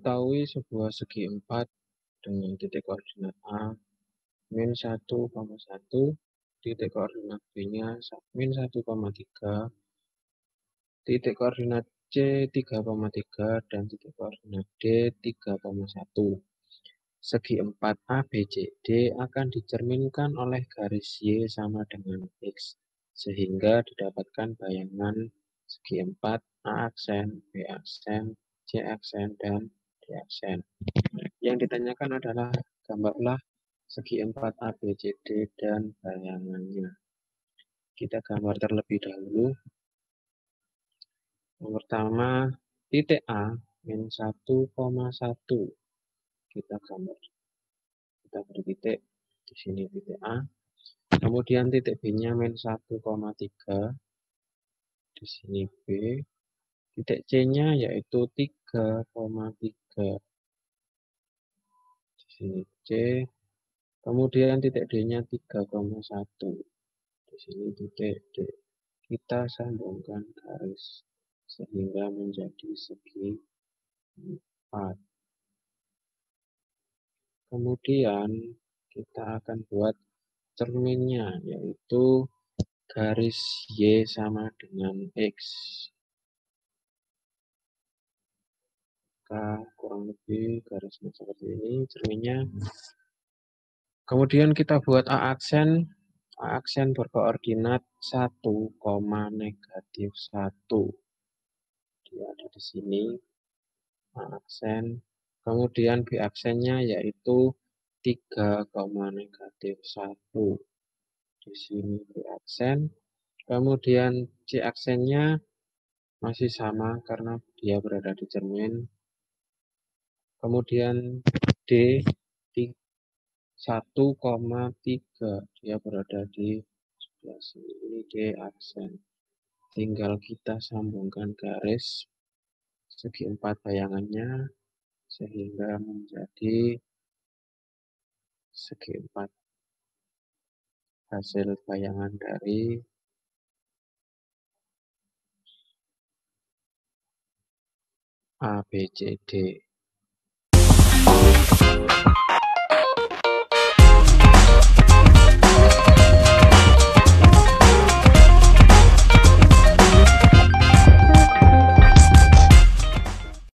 ketahui sebuah segi 4 dengan titik koordinat A min 1,1, titik koordinat B-nya min 1,3, titik koordinat C 3,3, dan titik koordinat D 3,1. Segi 4 ABCD akan dicerminkan oleh garis Y sama dengan X, sehingga didapatkan bayangan segi 4 A aksen, B aksen, C aksen, dan D aksen. Yang ditanyakan adalah gambarlah segi 4 ABCD dan bayangannya. Kita gambar terlebih dahulu. Yang pertama, titik A min 1,1. Kita gambar. Kita beri titik di sini titik A. Kemudian titik B-nya min 1,3. Di sini B. Titik C-nya yaitu 3,3. Di sini C. Kemudian titik D-nya 3,1. Di sini titik D. Kita sambungkan garis sehingga menjadi segi 4. Kemudian kita akan buat cerminnya, yaitu garis Y sama dengan X. Kurang lebih garisnya seperti ini cerminnya. Kemudian kita buat A aksen. A aksen berkoordinat 1, negatif 1. Dia ada di sini. A aksen. Kemudian B aksennya yaitu 3, negatif 1. Di sini B aksen. Kemudian C aksennya masih sama karena dia berada di cermin. Kemudian D 1,3, dia berada di sebelah sini. Ini D aksen. Tinggal kita sambungkan garis segi 4 bayangannya sehingga menjadi segi 4. Hasil bayangan dari ABCD.